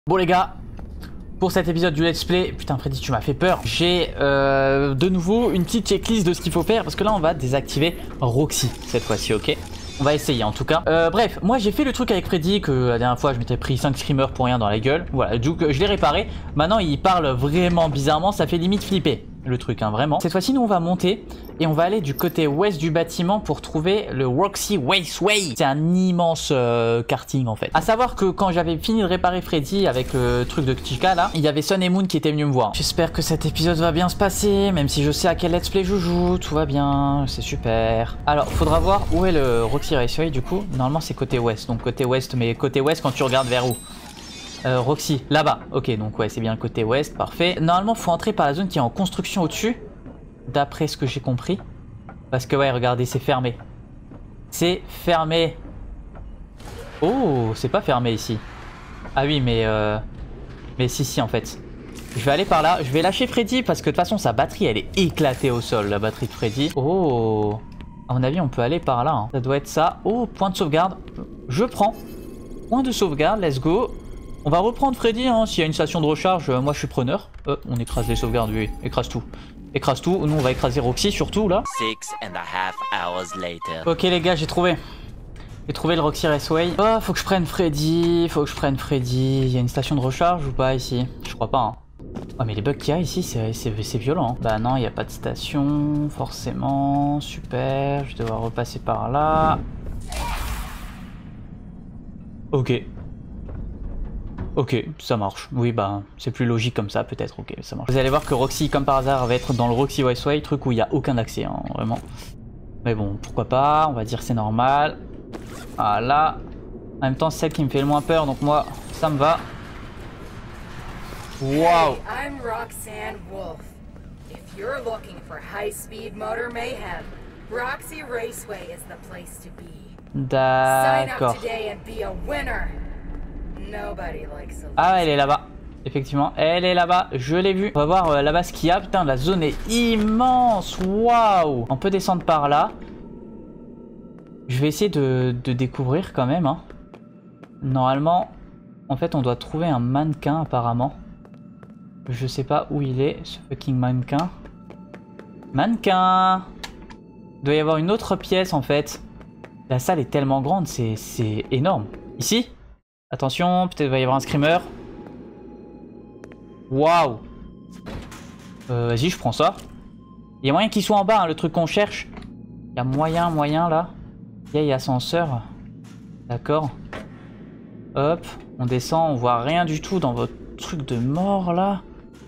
Bon les gars, pour cet épisode du let's play, putain Freddy tu m'as fait peur. J'ai de nouveau une petite checklist de ce qu'il faut faire parce que là on va désactiver Roxy cette fois-ci, ok? On va essayer en tout cas. Bref, moi j'ai fait le truc avec Freddy que la dernière fois je m'étais pris 5 screamers pour rien dans la gueule. Voilà, donc je l'ai réparé. Maintenant il parle vraiment bizarrement, ça fait limite flipper le truc, hein, vraiment. Cette fois-ci nous on va monter et on va aller du côté ouest du bâtiment pour trouver le Roxy Raceway. C'est un immense karting en fait. A savoir que quand j'avais fini de réparer Freddy avec le truc de Chica là, il y avait Sun et Moon qui étaient venus me voir. J'espère que cet épisode va bien se passer, même si je sais à quel let's play je joue, tout va bien, c'est super. Alors faudra voir où est le Roxy Raceway du coup. Normalement c'est côté ouest, donc côté ouest, mais côté ouest quand tu regardes vers où? Roxy, là-bas. Ok, donc ouais, c'est bien le côté ouest, parfait. Normalement, faut entrer par la zone qui est en construction au-dessus, d'après ce que j'ai compris. Parce que ouais, regardez, c'est fermé. C'est fermé. Oh, c'est pas fermé ici. Ah oui, mais si, en fait. Je vais aller par là. Je vais lâcher Freddy parce que de toute façon, sa batterie, elle est éclatée au sol, la batterie de Freddy. Oh, à mon avis, on peut aller par là. Hein. Ça doit être ça. Oh, point de sauvegarde. Je prends. Point de sauvegarde, let's go. On va reprendre Freddy, hein. S'il y a une station de recharge, moi je suis preneur. On écrase les sauvegardes, oui, écrase tout. Écrase tout, nous on va écraser Roxy surtout là. 6.5 hours later. Ok les gars, j'ai trouvé. J'ai trouvé le Roxy Raceway. Oh, faut que je prenne Freddy, Il y a une station de recharge ou pas ici? Je crois pas, hein. Oh mais les bugs qu'il y a ici, c'est violent. Hein. Bah non, il n'y a pas de station, forcément. Super, je vais devoir repasser par là. Ok. Ok, ça marche. Oui, bah, c'est plus logique comme ça, peut-être. Ok, ça marche. Vous allez voir que Roxy, comme par hasard, va être dans le Roxy Raceway, truc où il n'y a aucun accès, hein, vraiment. Mais bon, pourquoi pas, on va dire c'est normal. Voilà. En même temps, c'est celle qui me fait le moins peur, donc moi, ça me va. Wow. Hey, I'm Roxanne Wolf. If you're looking for high-speed motor mayhem, Roxy Raceway is the place to be. Sign up D'accord. today and be a winner. Nobody likes a Ah, elle est là-bas. Effectivement, elle est là-bas. Je l'ai vue. On va voir là-bas ce qu'il y a. Putain, la zone est immense. Waouh. On peut descendre par là. Je vais essayer de découvrir quand même. Hein. Normalement, en fait, on doit trouver un mannequin apparemment. Je sais pas où il est, ce fucking mannequin. Mannequin. Il doit y avoir une autre pièce en fait. La salle est tellement grande, c'est énorme. Ici? Attention, peut-être va y avoir un screamer. Waouh. Vas-y, je prends ça. Il y a moyen qu'il soit en bas, hein, le truc qu'on cherche. Il y a moyen là. Il y a ascenseur. D'accord. Hop, on descend, on voit rien du tout dans votre truc de mort là.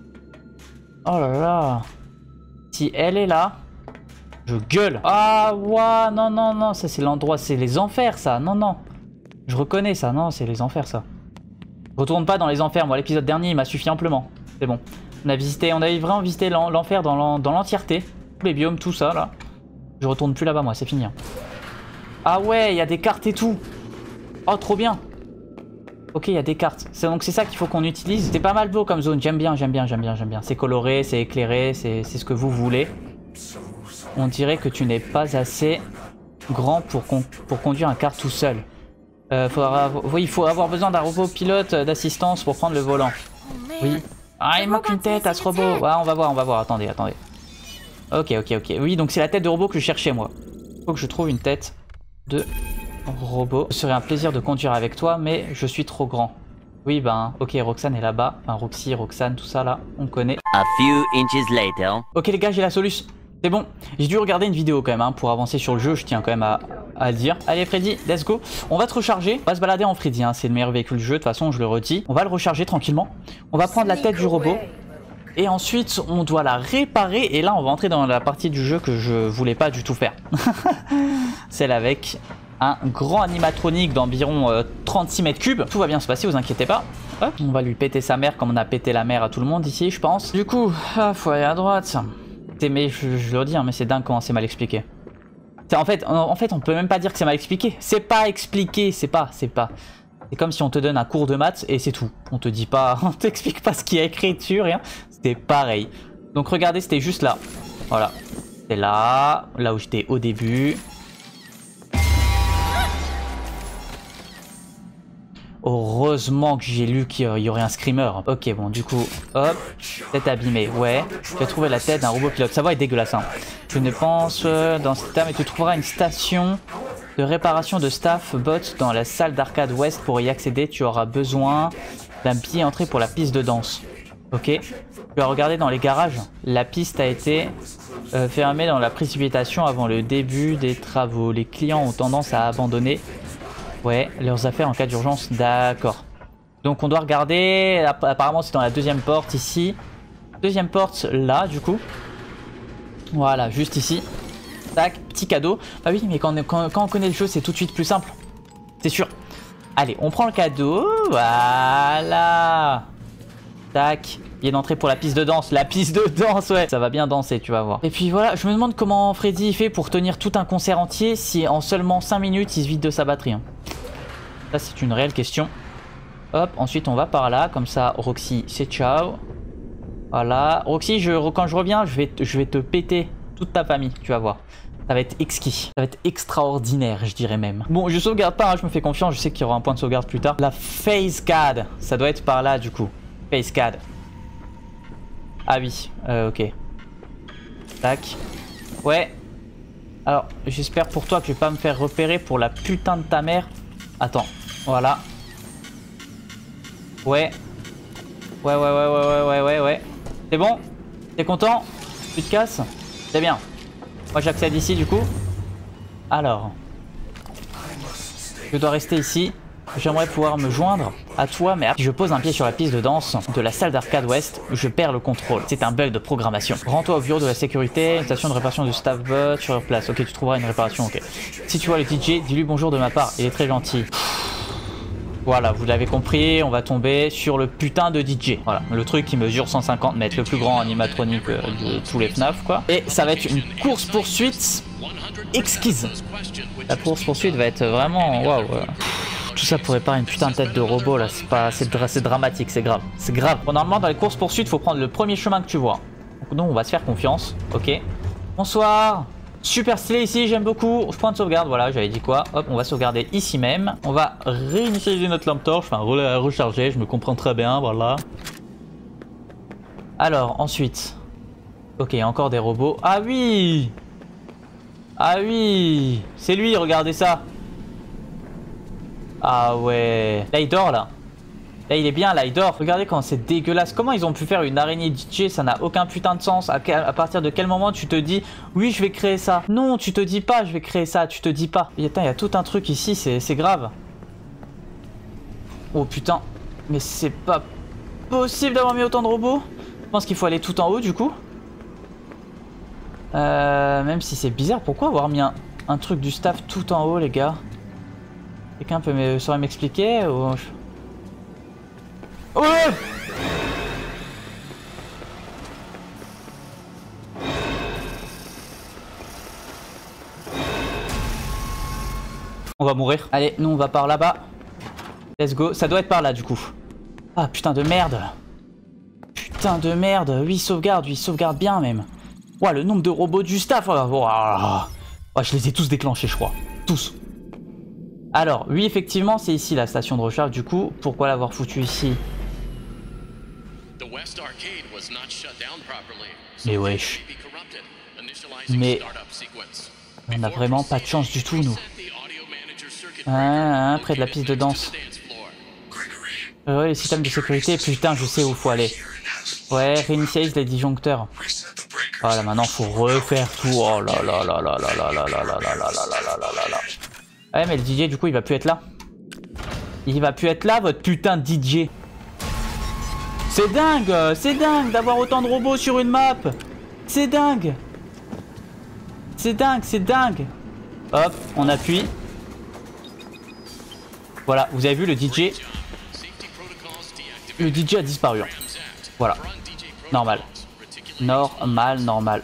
Oh là là. Si elle est là, je gueule. Ah ouais, non, ça c'est l'endroit, c'est les enfers ça. Non. Je reconnais ça, non, c'est les enfers ça. Retourne pas dans les enfers, moi l'épisode dernier il m'a suffi amplement. C'est bon. On avait vraiment visité l'enfer dans l'entièreté. Tous les biomes, tout ça là. Je retourne plus là-bas moi, c'est fini. Hein. Ah ouais, il y a des cartes et tout. Oh trop bien. Ok, il y a des cartes. Donc c'est ça qu'il faut qu'on utilise. C'est pas mal beau comme zone, j'aime bien. C'est coloré, c'est éclairé, c'est ce que vous voulez. On dirait que tu n'es pas assez grand pour conduire un car tout seul. Il faut avoir besoin d'un robot pilote d'assistance pour prendre le volant. Oui. Ah, il manque une tête à ce robot. Ouais, on va voir. Attendez. Ok. Oui, donc c'est la tête de robot que je cherchais, moi. Faut que je trouve une tête de robot. Ce serait un plaisir de conduire avec toi, mais je suis trop grand. Oui, ben, ok, Roxane est là-bas. Enfin, Roxy, Roxane, tout ça, là, on connaît. A few inches later. Ok, les gars, j'ai la solution. C'est bon, j'ai dû regarder une vidéo quand même hein, pour avancer sur le jeu, je tiens quand même à le dire. Allez Freddy, let's go. On va te recharger, on va se balader en Freddy, hein. C'est le meilleur véhicule du jeu, de toute façon je le redis. On va le recharger tranquillement. On va prendre la tête du robot. Et ensuite on doit la réparer. Et là on va entrer dans la partie du jeu que je voulais pas du tout faire. Celle avec un grand animatronique d'environ 36 mètres cubes. Tout va bien se passer, vous inquiétez pas. Hop, on va lui péter sa mère comme on a pété la mère à tout le monde ici je pense. Du coup, faut aller à droite. Mais je le dis, hein, mais c'est dingue comment c'est mal expliqué. En fait, on peut même pas dire que c'est mal expliqué. C'est pas expliqué, c'est pas. C'est comme si on te donne un cours de maths et c'est tout. On te dit pas, on t'explique pas ce qu'il y a écrit dessus, rien. C'était pareil. Donc regardez, c'était juste là. Voilà. C'est là où j'étais au début. Heureusement que j'ai lu qu'il y aurait un screamer. Ok, bon, du coup, hop, tête abîmée. Ouais, tu as trouvé la tête d'un robot pilote. Sa voix est dégueulasse, hein. Je ne pense dans cet état, mais tu trouveras une station de réparation de staff bot dans la salle d'arcade ouest. Pour y accéder, tu auras besoin d'un billet entrée pour la piste de danse. Ok. Tu vas regarder dans les garages. La piste a été fermée dans la précipitation avant le début des travaux. Les clients ont tendance à abandonner leurs affaires en cas d'urgence. D'accord. Donc on doit regarder. Apparemment c'est dans la deuxième porte ici. Deuxième porte là du coup. Voilà, juste ici. Tac, petit cadeau. Bah oui, mais quand on connaît le jeu, c'est tout de suite plus simple. C'est sûr. Allez, on prend le cadeau. Voilà. Tac. Billet d'entrée pour la piste de danse. La piste de danse, ouais. Ça va bien danser, tu vas voir. Et puis voilà, je me demande comment Freddy fait pour tenir tout un concert entier si en seulement 5 minutes, il se vide de sa batterie. Hein. Ça, c'est une réelle question. Hop, ensuite, on va par là. Comme ça, Roxy, c'est ciao. Voilà. Roxy, quand je reviens, je vais te péter toute ta famille, tu vas voir. Ça va être exquis. Ça va être extraordinaire, je dirais même. Bon, je sauvegarde pas, hein, je me fais confiance. Je sais qu'il y aura un point de sauvegarde plus tard. La face card. Ça doit être par là, du coup. Face card. Ah oui, ok. Tac. Ouais. Alors, j'espère pour toi que je vais pas me faire repérer pour la putain de ta mère. Attends, voilà. Ouais. Ouais. C'est bon? T'es content? Tu te casses? C'est bien. Moi j'accède ici du coup. Alors. Je dois rester ici. J'aimerais pouvoir me joindre à toi, mais si je pose un pied sur la piste de danse de la salle d'arcade ouest, je perds le contrôle. C'est un bug de programmation. Rends-toi au bureau de la sécurité, une station de réparation de staff bot sur place. Ok, tu trouveras une réparation, ok. Si tu vois le DJ, dis-lui bonjour de ma part, il est très gentil. Voilà, vous l'avez compris, on va tomber sur le putain de DJ. Voilà, le truc qui mesure 150 mètres, le plus grand animatronique de tous les FNAF, quoi. Et ça va être une course-poursuite exquise. La course-poursuite va être vraiment... Waouh. Tout ça pour réparer une putain de tête de robot, là, c'est dramatique, c'est grave. C'est grave. Bon, normalement, dans les courses-poursuites, il faut prendre le premier chemin que tu vois. Donc, on va se faire confiance, ok. Bonsoir. Super stylé ici, j'aime beaucoup. Point de sauvegarde, voilà, j'avais dit quoi. Hop, on va sauvegarder ici même. On va réinitialiser notre lampe torche, enfin recharger, je me comprends très bien, voilà. Alors, ensuite. Ok, encore des robots. Ah oui! Ah oui! C'est lui, regardez ça! Ah ouais. Là, il dort, là. Là, il est bien, là, il dort. Regardez comment c'est dégueulasse. Comment ils ont pu faire une araignée DJ? Ça n'a aucun putain de sens. À partir de quel moment tu te dis, oui, je vais créer ça? Non, tu te dis pas, je vais créer ça. Tu te dis pas. Et attends, il y a tout un truc ici, c'est grave. Oh putain. Mais c'est pas possible d'avoir mis autant de robots. Je pense qu'il faut aller tout en haut, du coup. Même si c'est bizarre, pourquoi avoir mis un truc du staff tout en haut, les gars? Quelqu'un saurait m'expliquer ou... Oh! On va mourir. Allez, nous on va par là-bas. Let's go. Ça doit être par là du coup. Ah putain de merde. Putain de merde. 8 sauvegardes bien même. Ouah, le nombre de robots du staff. Oh, je les ai tous déclenchés, je crois. Tous. Alors, oui, effectivement, c'est ici la station de recharge. Du coup, pourquoi l'avoir foutu ici? Mais wesh. Mais on a vraiment pas de chance du tout, nous. Près de la piste de danse. Les systèmes de sécurité. Putain, je sais où faut aller. Ouais, réinitialise les disjoncteurs. Voilà, maintenant faut refaire tout. Oh là là là là là là là là là là là là là. Ouais, mais le DJ, du coup, il va plus être là. Il va plus être là, votre putain de DJ. C'est dingue d'avoir autant de robots sur une map. C'est dingue. C'est dingue. Hop, on appuie. Voilà, vous avez vu le DJ. Le DJ a disparu. Voilà. Normal. Normal.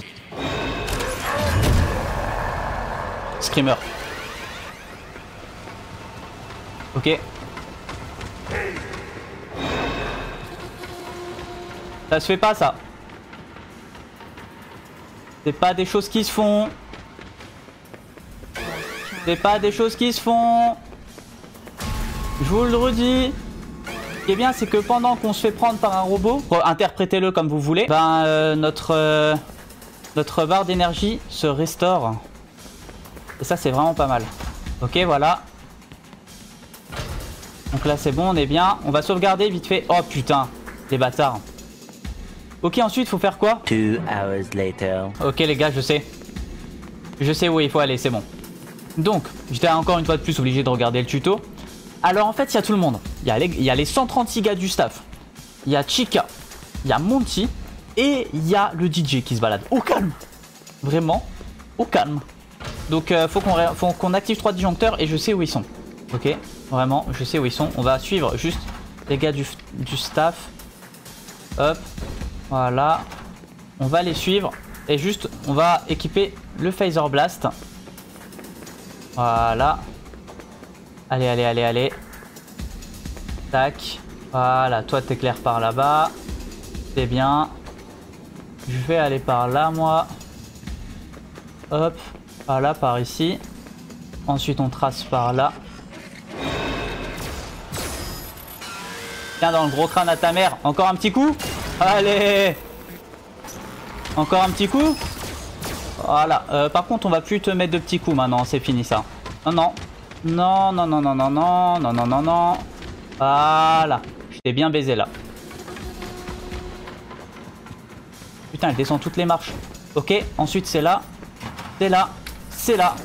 Screamer. Ok. Ça se fait pas, ça. C'est pas des choses qui se font. Je vous le redis. Ce qui est bien, c'est que pendant qu'on se fait prendre par un robot, interprétez-le comme vous voulez, ben notre barre d'énergie se restaure. Et ça, c'est vraiment pas mal. Ok, voilà. Donc là, c'est bon, on est bien. On va sauvegarder vite fait. Oh putain, les bâtards. Ok, ensuite, faut faire quoi? 2 hours later. Ok, les gars, je sais. Je sais où il faut aller, c'est bon. Donc, j'étais encore une fois de plus obligé de regarder le tuto. Alors, en fait, il y a tout le monde. Il y a les 136 gars du staff. Il y a Chica. Il y a Monty. Et il y a le DJ qui se balade. Au calme. Vraiment, au calme. Donc, faut qu'on active 3 disjoncteurs et je sais où ils sont. Ok, vraiment, je sais où ils sont. On va suivre juste les gars du staff. Hop, voilà. On va les suivre. Et juste, on va équiper le Phaser Blast. Voilà. Allez, allez, allez, allez. Tac. Voilà, toi t'éclaires par là-bas. C'est bien. Je vais aller par là, moi. Hop. Voilà, par ici. Ensuite, on trace par là. Tiens, dans le gros crâne à ta mère. Encore un petit coup. Allez. Encore un petit coup. Voilà. Par contre, on va plus te mettre de petits coups maintenant. C'est fini, ça. Non, non. Non, non, non, non, non, non. Non, non, non, non. Voilà. Je t'ai bien baisé, là. Putain, elle descend toutes les marches. Ok. Ensuite, c'est là. C'est là. C'est là.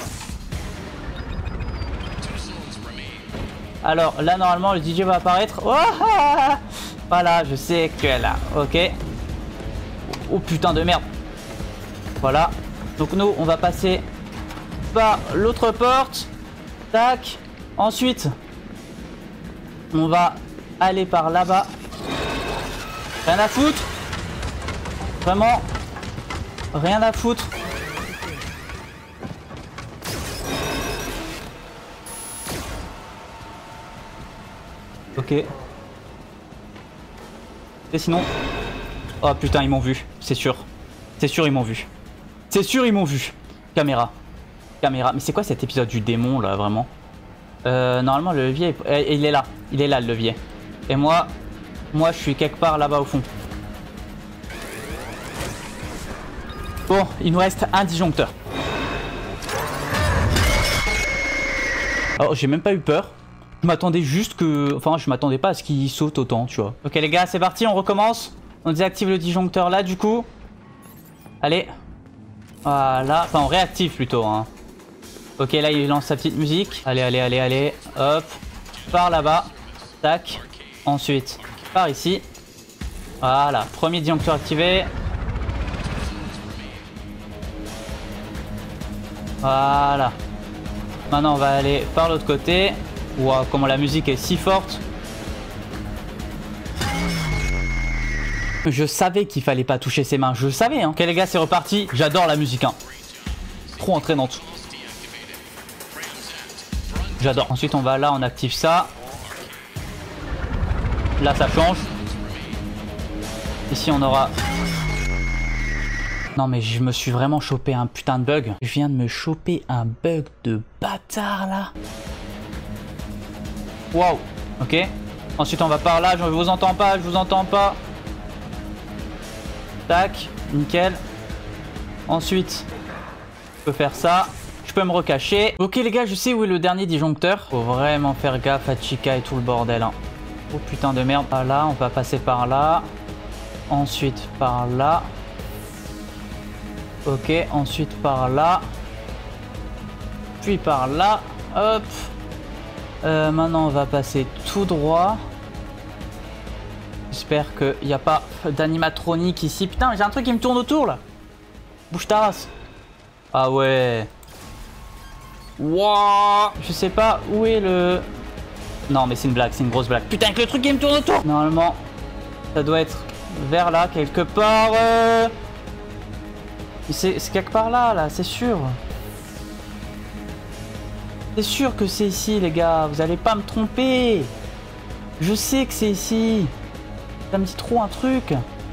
Alors là normalement le DJ va apparaître. Oh, voilà, je sais que là. Ok. Oh putain de merde. Voilà. Donc nous on va passer par l'autre porte. Tac. Ensuite on va aller par là-bas. Rien à foutre. Vraiment. Rien à foutre. Ok. Et sinon... Oh putain, ils m'ont vu. C'est sûr. C'est sûr, ils m'ont vu. C'est sûr, ils m'ont vu. Caméra. Caméra. Mais c'est quoi cet épisode du démon, là, vraiment? Normalement, le levier... il est là. Il est là, le levier. Et moi... Moi, je suis quelque part là-bas, au fond. Bon, il nous reste un disjoncteur. Alors, j'ai même pas eu peur. Je m'attendais juste que... Enfin, je m'attendais pas à ce qu'il saute autant, tu vois. Ok, les gars, c'est parti, on recommence. On désactive le disjoncteur là, du coup. Allez. Voilà. Enfin, on réactive plutôt, hein. Ok, là, il lance sa petite musique. Allez, allez, allez, allez. Hop. Par là-bas. Tac. Ensuite, par ici. Voilà. Premier disjoncteur activé. Voilà. Maintenant, on va aller par l'autre côté. Waouh, comment la musique est si forte. Je savais qu'il fallait pas toucher ses mains. Je savais, hein. Ok, les gars, c'est reparti. J'adore la musique, hein. Trop entraînante. J'adore. Ensuite, on va là, on active ça. Là, ça change. Ici, on aura... Non, mais je me suis vraiment chopé un putain de bug. Je viens de me choper un bug de bâtard, là. Waouh. Ok. Ensuite, on va par là. Je vous entends pas, je vous entends pas. Tac. Nickel. Ensuite, je peux faire ça. Je peux me recacher. Ok, les gars, je sais où est le dernier disjoncteur. Faut vraiment faire gaffe à Chica et tout le bordel, hein. Oh putain de merde. Ah là, on va passer par là. Ensuite, par là. Ok, ensuite par là. Puis par là. Hop. Maintenant, on va passer tout droit. J'espère qu'il n'y a pas d'animatronique ici. Putain, j'ai un truc qui me tourne autour, là. Bouge ta race. Ah ouais. Wouah. Je sais pas où est le... Non, mais c'est une blague, c'est une grosse blague. Putain, avec le truc qui me tourne autour. Normalement, ça doit être vers là, quelque part. C'est quelque part là, c'est sûr. C'est sûr que c'est ici, les gars. Vous allez pas me tromper. Je sais que c'est ici. Ça me dit trop un truc.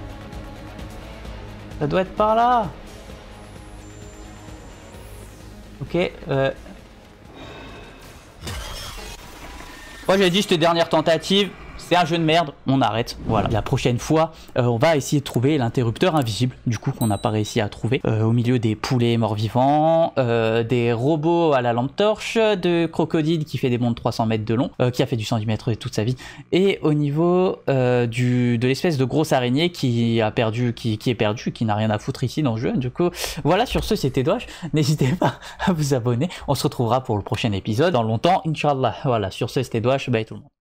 Ça doit être par là. Ok. Moi j'ai dit c'était dernière tentative, c'est un jeu de merde, on arrête. Voilà, la prochaine fois, on va essayer de trouver l'interrupteur invisible, du coup qu'on n'a pas réussi à trouver, au milieu des poulets morts-vivants, des robots à la lampe torche, de crocodile qui fait des bonds de 300 mètres de long, qui a fait du 110 mètres toute sa vie, et au niveau de l'espèce de grosse araignée qui est perdue, qui n'a rien à foutre ici dans le jeu. Du coup, voilà, sur ce c'était Dosh, n'hésitez pas à vous abonner, on se retrouvera pour le prochain épisode dans longtemps, Inch'Allah. Voilà, sur ce c'était Dosh, bye tout le monde.